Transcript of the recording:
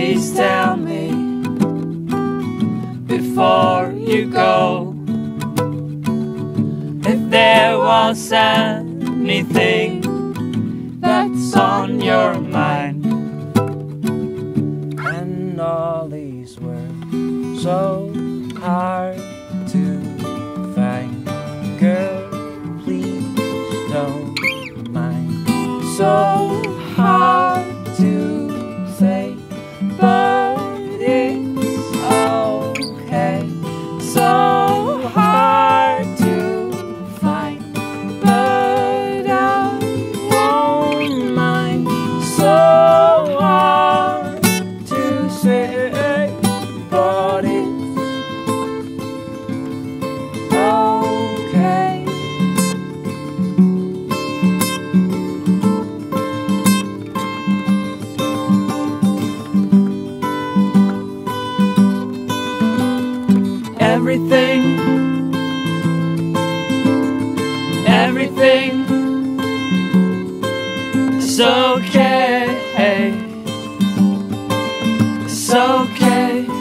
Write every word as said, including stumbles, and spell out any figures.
please tell me before you go if there was anything that's on your mind. And all these were so hard to find. Girl, please don't mind. So hard to say, but it's okay. So hard to find, but I won't mind. So hard to say, but it's okay. Everything, everything is okay, it's okay.